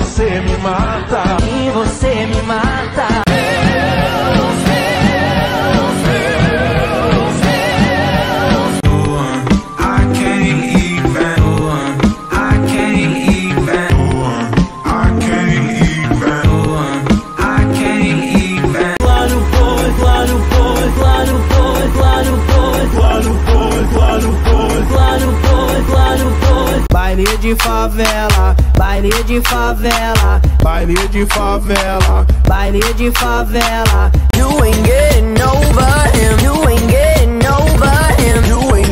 você me mata. E você me mata. Baile de favela, baile de favela, Baile de favela. baile de favela. You ain't getting over him. You ain't getting over him. You ain't